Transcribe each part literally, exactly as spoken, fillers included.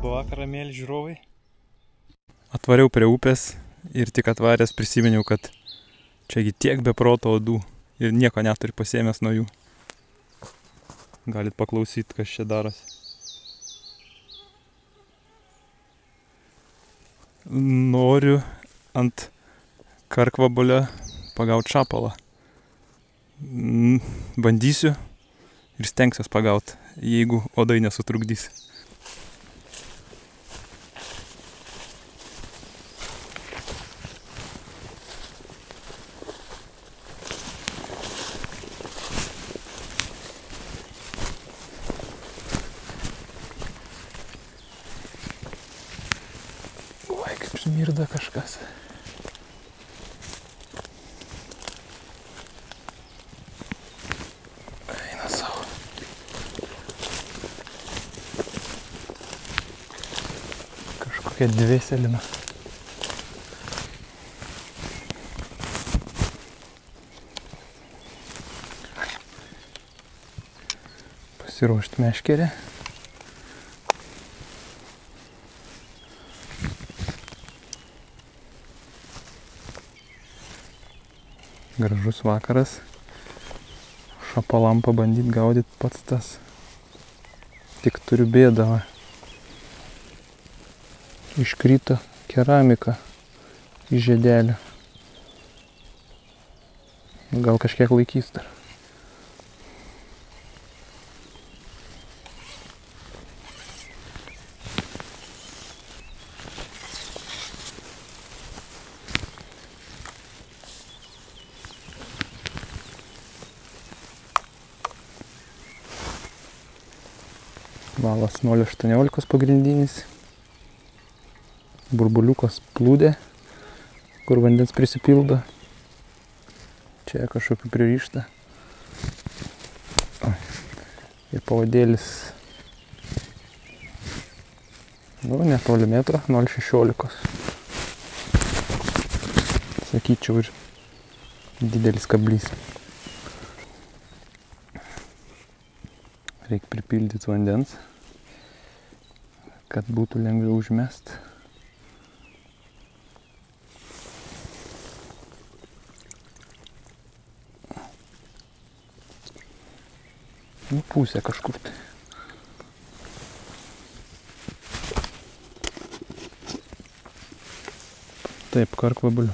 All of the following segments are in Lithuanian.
Labą vakarą, mėly žiūrovai. Atvariau prie upės ir tik atvaręs prisiminiau, kad čiagi tiek be proto odų ir nieko neturi pasiėmęs nuo jų. Galit paklausyti, kas čia darosi. Noriu ant karkvabalio pagauti šapalą. Bandysiu ir stengsiuos pagauti, jeigu odai nesutrukdys. Oi, kaip smirda kažkas. Eina savo. Kažkokia dvėselina. Pasiruošti meškerę. Gražus vakaras. Šapalam pabandyti gaudyti pats tas. Tik turiu bėdą. Iškrito keramika iš žiedelio. Gal kažkiek laikys dar. Valas nol aštuoniolika pagrindinis. Burbuliukas plūdė, kur vandens prisipildo. Čia kažkokiu pririšta. Ir pavadėlis, nu, netoli metro, nol šešiolika. Sakyčiau, ir didelis kablys. Reikia pripildyti vandens, kad būtų lengviau užmest. Nu, pusė kažkur tai. Taip, karkvabalių.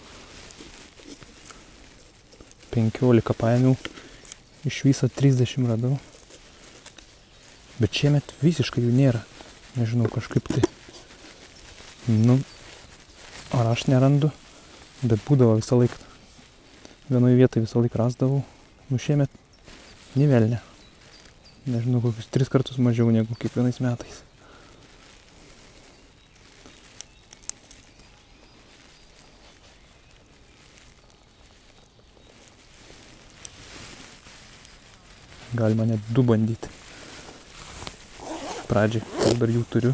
penkiolika paėmiau, iš viso trisdešimt radau. Bet šiemet visiškai jų nėra. Nežinau, kažkaip tai. Nu, ar aš nerandu, bet būdavo visą laiką. Vienoje vietoje visą laiką rasdavau. Nu, šiemet nė velnė. Nežinau, kokius tris kartus mažiau negu kiekvienais metais. Galima net du bandyti. Pradžiai, dabar jų turiu.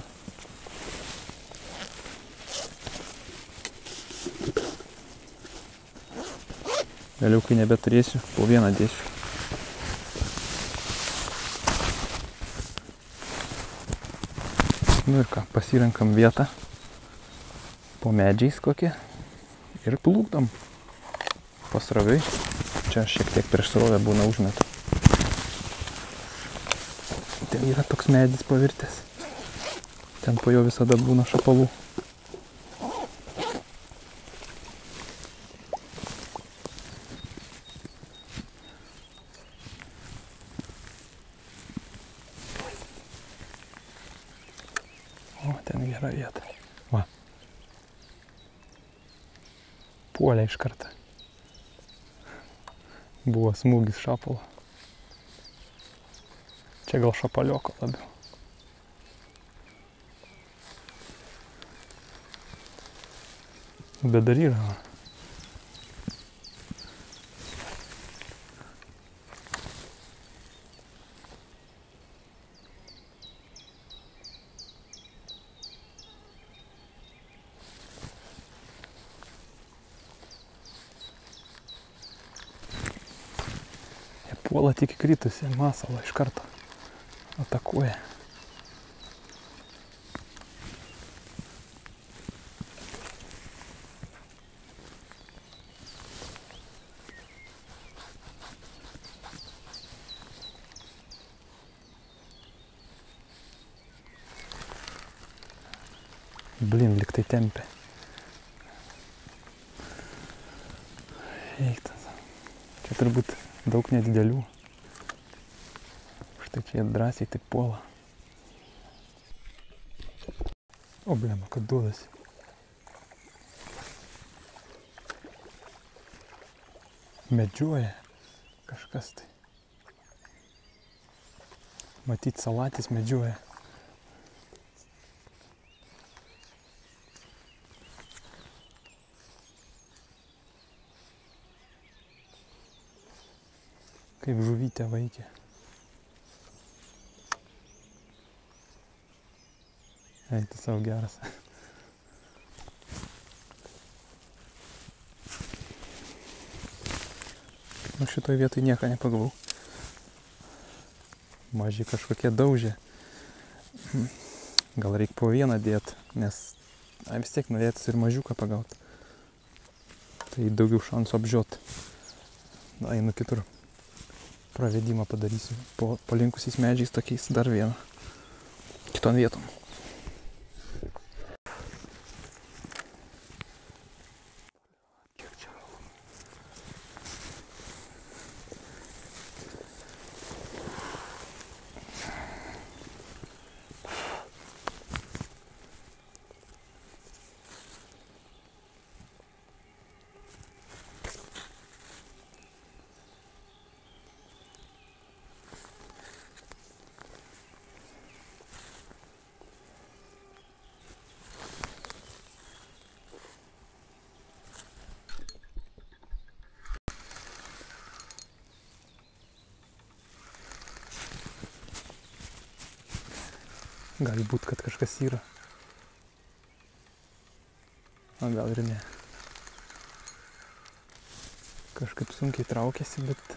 Vėliau, kai nebeturėsiu, po vieną dėsiu. Nu ir ką, pasirenkam vietą po medžiais kokie ir plūkdam pasroviui. Čia šiek tiek prieš srovę būna užmetu. Ten yra toks medis pavirtęs. Ten po jo visada būna šapalų. O, ten gera vieta. Va. Puolė iš karto. Buvo smūgis šapalo. Čia gal šapalioko labiau. Bet dar yra. Jie puola tik įkritusi masalą iš karto. Atakuoja. Blin, lyg tai tempia. Eiktas. Čia turbūt daug nedidelių. Štai čia jie drąsiai taip puola. O, blema, kad duodasi. Medžioja kažkas tai. Matyt, salatis medžioja. Kaip žuvytė vaikė. Eiti savo geras. Nu šitoj vietoj nieko nepagavau. Maži kažkokie daužė. Gal reik po vieną dėt, nes ai, vis tiek norėtis ir mažiuką pagaut. Tai daugiau šansų apžiot. Na, einu kitur. Pravedimą padarysiu. Po palinkusiais medžiais tokiais dar vieną. Kiton vietom. Gali būt, kad kažkas yra. O gal ir ne. Kažkaip sunkiai traukiasi, bet,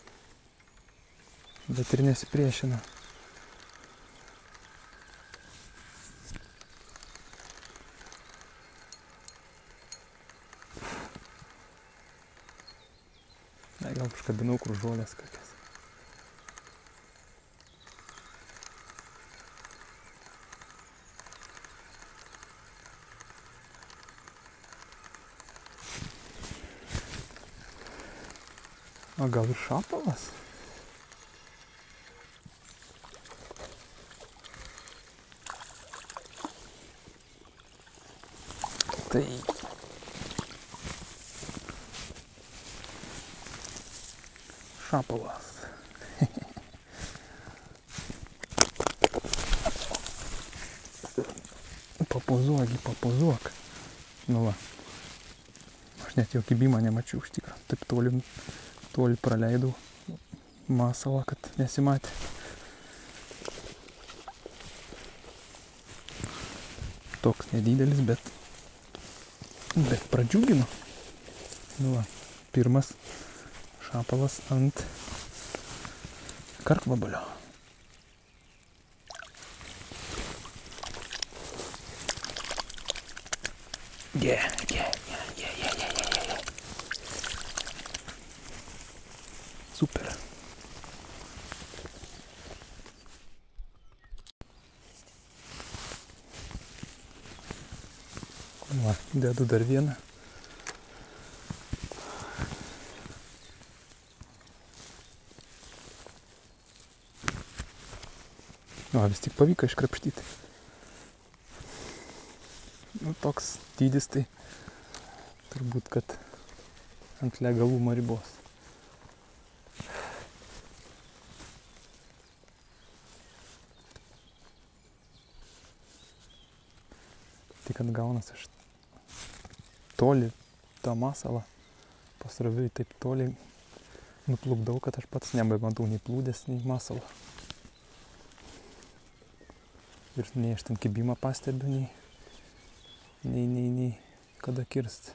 bet ir nesipriešina. Na, gal užkabinau kur žolės kokias. O gal ir šapalas? Tai... Šapalas. Papozuogi, papozuok. Nu va. Aš net jo kibimą nemačiau iš tikrųjų. Taip toli... Toli praleidau masalą, kad nesimatė. Toks nedidelis, bet, bet pradžiugino. Nu va, pirmas šapalas ant karkvabalio. Yeah, yeah, yeah, yeah, yeah, yeah, yeah. Super. Va, dedu dar vieną. Va, vis tik pavyko iškrapštyti. Nu, toks dydis tai turbūt, kad ant legalumo ribos. Tai kad gaunas aš toli tą masalą pasroviui taip toli nuplukdau, kad aš pats nebematau nei plūdės, nei masalo. Ir nei aš ten kibimą pastebiu, nei, nei, nei, nei kada kirst.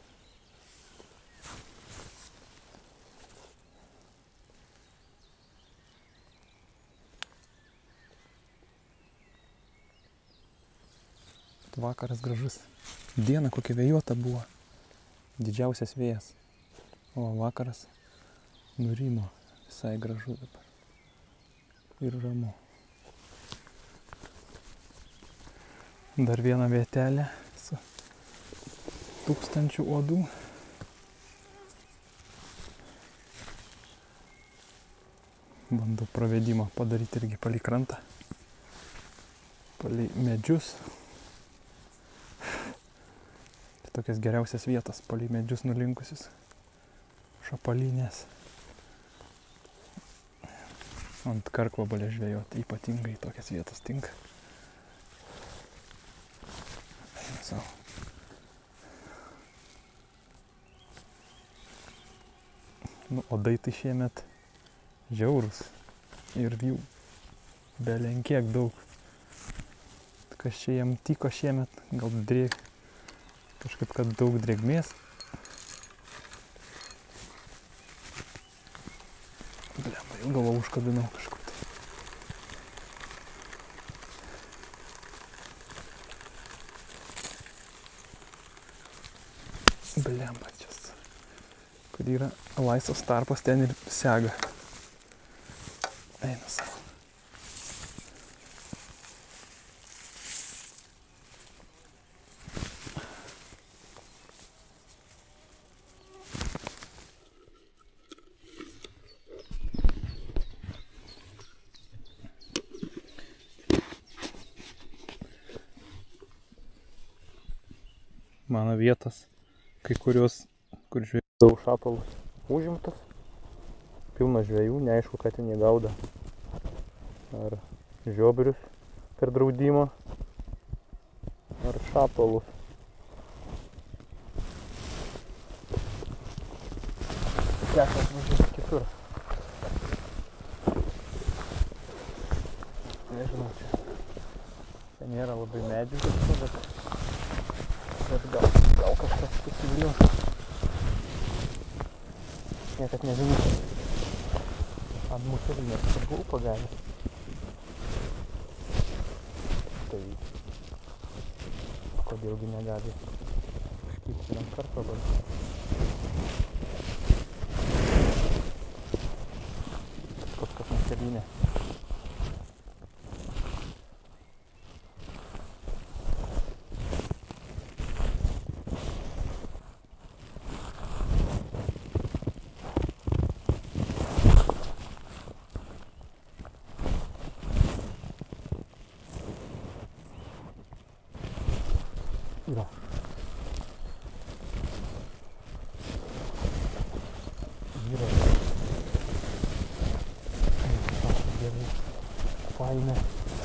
Vakaras gražus. Diena kokia vėjuota buvo. Didžiausias vėjas. O vakaras nurimo. Visai gražu dabar. Ir ramu. Dar vieną vietelę tūkstančių uodų. Bandau pravedimą padaryti irgi palei krantą, palei medžius. Tai tokias geriausias vietas, palei medžius nulinkusius, šapalinės. Ant karkvabalio žvejoti ypatingai tokias vietas tinka. Eina savo. Nu, odai tai šiemet žiaurus ir jų belenkiek daug. Kas čia jam tiko šiemet, gal drėg, kažkaip kad daug drėgmės. Blemba, jau galvą užkabinau kažkur tai. Blemba, čia kur yra laisvas tarpas, ten ir sega. Eina savo. Mano vietas, kai kurios, kur žvejau šapalus, užimtas. Pilna žvejų, neaišku, ką ten jie gaudo. Ar žiobrius per draudimą, ar šapalus. Teko atvažiuoti kitur. Nežinau, čia. Čia nėra labai medžių, bet, bet gal, gal kažkas pasivilios. Niekad nežinau. Ant muselinės buvau pagavęs. Tai kodėlgi negali užkibti ant karkvabalio. Kažkas muselinė. Yra. Yra. Gerai. Faina.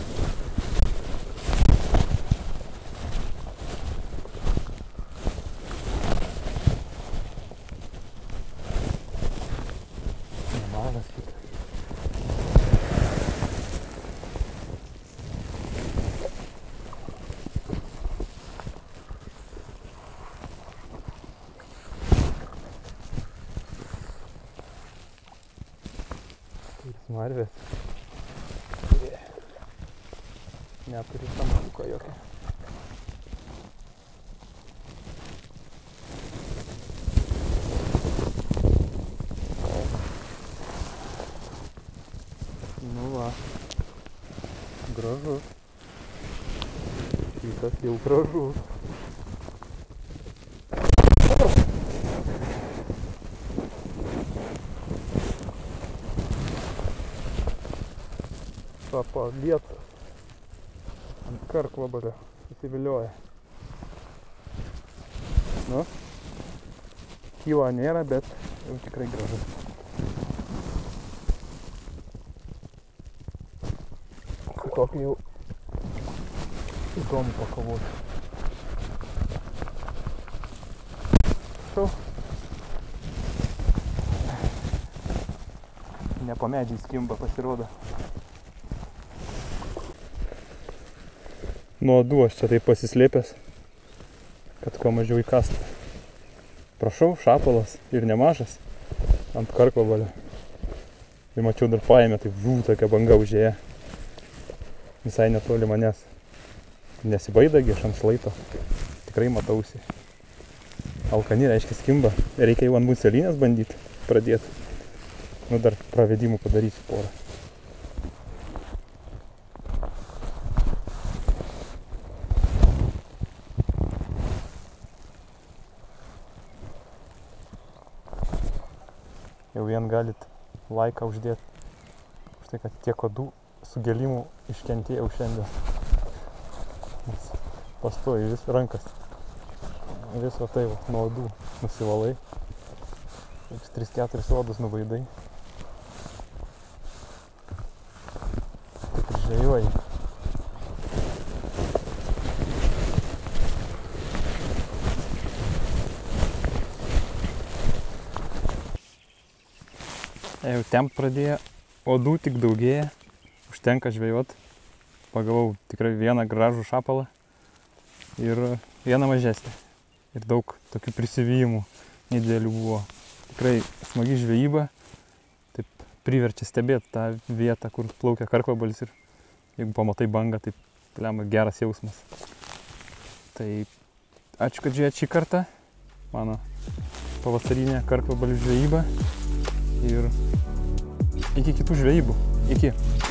Nemažas šitas. Smarvės, kurie neturi samtuko jokio. Nu va, gražus. Šitas jau gražus. Sapa lietas ant karkvabalio susivilioja. Nu, kyla nėra, bet jau tikrai gražus. Su tokiu jau įdomu pakovoti. Šau. Ne po medžiais kimba pasirodo. Nuo uodų aš čia taip pasislėpęs, kad kuo mažiau įkastų. Prašau, šapalas ir nemažas ant karkvabalio. Ir mačiau dar paėmė, taip žū, tokia banga užėję. Visai netoli manęs. Nesibaidagi, aš ant šlaito. Tikrai matausi. Alkani reiškia skimba. Reikia jau ant muselinės bandyti pradėti. Nu dar pravedimų padarysiu porą. vien galit laiką uždėti. Už tai, kad tiek odų sugelimų iškentėjau šiandien. Nes pastoji vis rankas. Viso tai va, nuo odų nusivalai. tris keturis odus nuvaidai. Taip ir žvėjuoji. Jau tempt pradėjo, odų tik daugėja, užtenka žvejot. Pagavau tikrai vieną gražų šapalą ir vieną mažesnį. Ir daug tokių prisivijimų nedėlių buvo. Tikrai smagi žvejyba, taip priverčia stebėti tą vietą, kur plaukia karkvabalis ir jeigu pamatai bangą, tai lemia geras jausmas. Tai ačiū, kad žiūrėjot šį kartą, mano pavasarinė karkvabalių žvejyba ir iki kitų žvejybų. Iki.